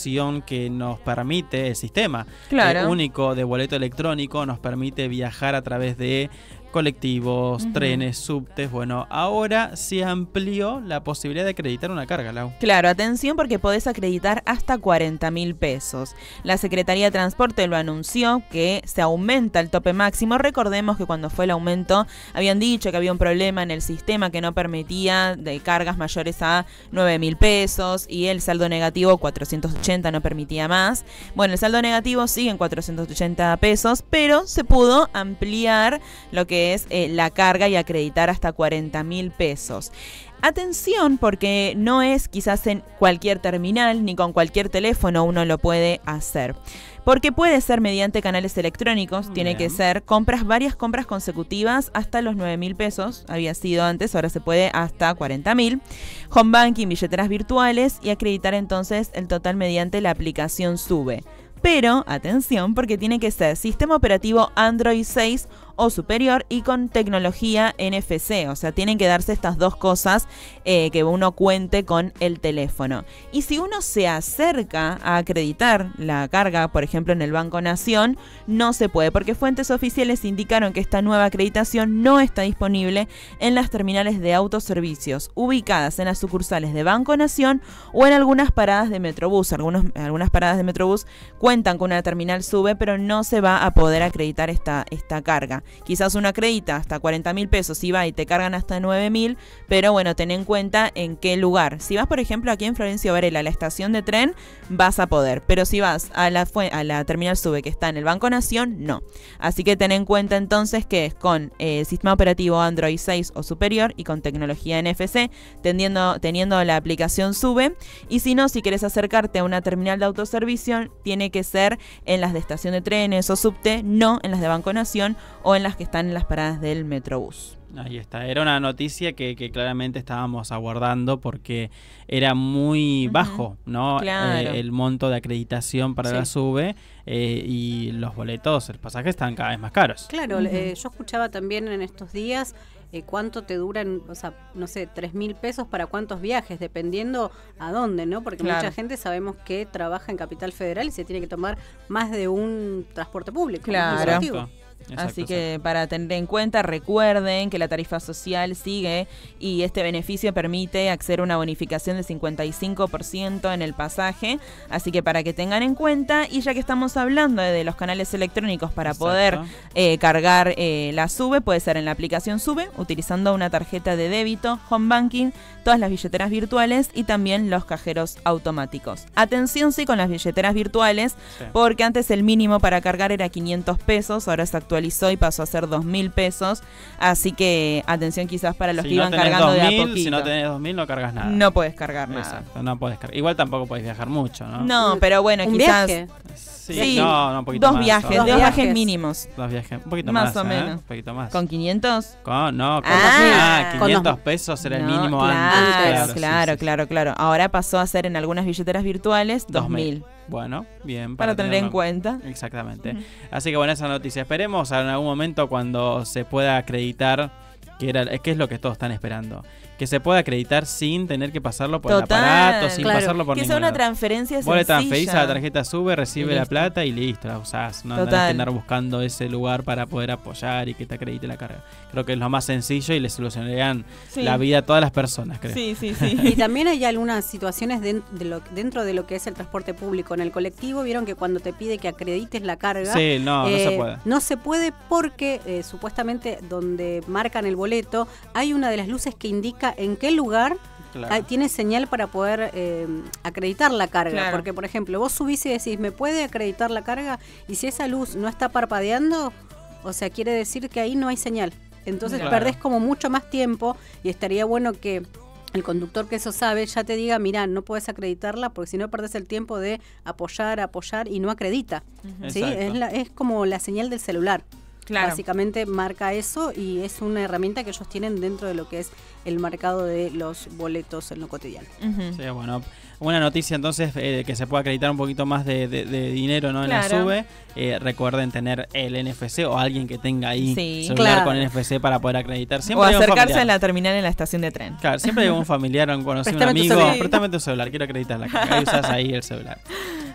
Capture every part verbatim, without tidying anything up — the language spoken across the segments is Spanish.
opción que nos permite el sistema claro. eh, único de boleto electrónico, nos permite viajar a través de colectivos, uh-huh. trenes, subtes. Bueno, ahora se amplió la posibilidad de acreditar una carga, Lau. Claro, atención porque podés acreditar hasta cuarenta mil pesos. La Secretaría de Transporte lo anunció que se aumenta el tope máximo. Recordemos que cuando fue el aumento habían dicho que había un problema en el sistema que no permitía de cargas mayores a nueve mil pesos y el saldo negativo cuatrocientos ochenta no permitía más. Bueno, el saldo negativo sigue en cuatrocientos ochenta pesos, pero se pudo ampliar lo que es eh, la carga y acreditar hasta cuarenta mil pesos. Atención, porque no es quizás en cualquier terminal ni con cualquier teléfono uno lo puede hacer. Porque puede ser mediante canales electrónicos, Bien. tiene que ser compras, varias compras consecutivas hasta los nueve mil pesos, había sido antes, ahora se puede hasta cuarenta mil. Home banking, billeteras virtuales y acreditar entonces el total mediante la aplicación SUBE. Pero, atención, porque tiene que ser sistema operativo Android seis o superior y con tecnología N F C. O sea, tienen que darse estas dos cosas, eh, que uno cuente con el teléfono. Y si uno se acerca a acreditar la carga, por ejemplo, en el Banco Nación, no se puede, porque fuentes oficiales indicaron que esta nueva acreditación no está disponible en las terminales de autoservicios ubicadas en las sucursales de Banco Nación o en algunas paradas de Metrobús. Algunos, algunas paradas de Metrobús cuentan con una terminal SUBE, pero no se va a poder acreditar esta, esta carga. Quizás uno acredita hasta cuarenta mil pesos y va y te cargan hasta nueve mil, pero bueno, ten en cuenta en qué lugar. Si vas, por ejemplo, aquí en Florencio Varela, a la estación de tren, vas a poder, pero si vas a la, a la terminal SUBE que está en el Banco Nación, no. Así que ten en cuenta entonces que es con eh, sistema operativo Android seis o superior y con tecnología N F C, teniendo, teniendo la aplicación SUBE. Y si no, si quieres acercarte a una terminal de autoservicio, tiene que ser en las de estación de trenes o subte, no en las de Banco Nación o en las que están en las paradas del Metrobús. Ahí está, era una noticia que, que claramente estábamos aguardando porque era muy uh-huh. bajo, ¿no? Claro. Eh, el monto de acreditación para sí. la SUBE eh, y los boletos, el pasaje están cada vez más caros. Claro, uh-huh. eh, yo escuchaba también en estos días eh, cuánto te duran, o sea, no sé, tres mil pesos para cuántos viajes, dependiendo a dónde, ¿no? Porque claro. mucha gente sabemos que trabaja en Capital Federal y se tiene que tomar más de un transporte público. Claro. Exacto, Así que exacto. para tener en cuenta, recuerden que la tarifa social sigue y este beneficio permite acceder a una bonificación de cincuenta y cinco por ciento en el pasaje. Así que para que tengan en cuenta, y ya que estamos hablando de los canales electrónicos para Exacto. poder eh, cargar eh, la SUBE, puede ser en la aplicación SUBE, utilizando una tarjeta de débito, Home Banking, todas las billeteras virtuales y también los cajeros automáticos. Atención sí con las billeteras virtuales, sí. porque antes el mínimo para cargar era quinientos pesos, ahora se actualizó y pasó a ser dos mil pesos, así que atención quizás para los si que no iban cargando dos mil, de a poquito. Si no tenés dos mil no cargas nada. No puedes cargar nada. Exacto, no podés cargar. Igual tampoco podés viajar mucho, ¿no? No, pero bueno, ¿Un quizás... viaje? Sí, sí, no, no, un poquito dos más. viajes, dos dos viajes. viajes mínimos. Dos viajes, un poquito más. más. Más o ¿eh? menos. Un poquito más. ¿Con quinientos? Con, no, con Ah, ah, con quinientos dos... pesos era el No, mínimo claro, antes. Claro, sí, claro, sí, claro, sí. claro. Ahora pasó a ser en algunas billeteras virtuales dos mil. Bueno, bien. Para, para tener tenerlo en cuenta. Exactamente. Uh-huh. Así que bueno, esa noticia. Esperemos en algún momento cuando se pueda acreditar, que era, es que es lo que todos están esperando, que se pueda acreditar sin tener que pasarlo por Total, el aparato, sin claro. pasarlo por Que ningún sea una lado. transferencia Vos le transferís sencilla. a la tarjeta SUBE, recibe Y la listo. plata y listo, la usás. No Total. tenés que andar buscando ese lugar para poder apoyar y que te acredite la carga. Creo que es lo más sencillo y le solucionarían Sí. la vida a todas las personas, creo. Sí, sí, sí. Y también hay algunas situaciones de, de lo, dentro de lo que es el transporte público. En el colectivo, vieron que cuando te pide que acredites la carga, Sí, no, eh, no se puede. No se puede porque eh, supuestamente donde marcan el boleto hay una de las luces que indica en qué lugar Claro. ah, tiene señal para poder eh, acreditar la carga. Claro. Porque, por ejemplo, vos subís y decís, ¿me puede acreditar la carga? Y si esa luz no está parpadeando, o sea, quiere decir que ahí no hay señal. Entonces Claro. perdés como mucho más tiempo y estaría bueno que el conductor que eso sabe ya te diga, mira, no puedes acreditarla porque si no perdés el tiempo de apoyar, apoyar y no acredita. Uh-huh. ¿Sí? Exacto. Es, la, es como la señal del celular. Claro. Básicamente marca eso y es una herramienta que ellos tienen dentro de lo que es el mercado de los boletos en lo cotidiano. Uh-huh. Sí, bueno, una noticia entonces eh, que se pueda acreditar un poquito más de, de, de dinero, ¿no? Claro. En la SUBE. Eh, recuerden tener el N F C o alguien que tenga ahí Sí. celular Claro. con N F C para poder acreditar. O Siempre hay un acercarse familiar. a la terminal en la estación de tren. Claro, siempre hay un familiar o un conocido, un Préstame tu amigo. celular. Préstame tu celular, quiero acreditar la carga. Ahí usás ahí el celular.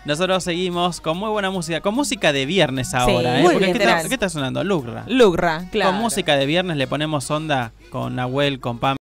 Nosotros seguimos con muy buena música, con música de viernes ahora. Sí, ¿eh? muy Porque bien, ¿qué, está, literal. ¿Qué está sonando? Lugra. Lugra, claro. Con música de viernes le ponemos onda con Nahuel, con Pam.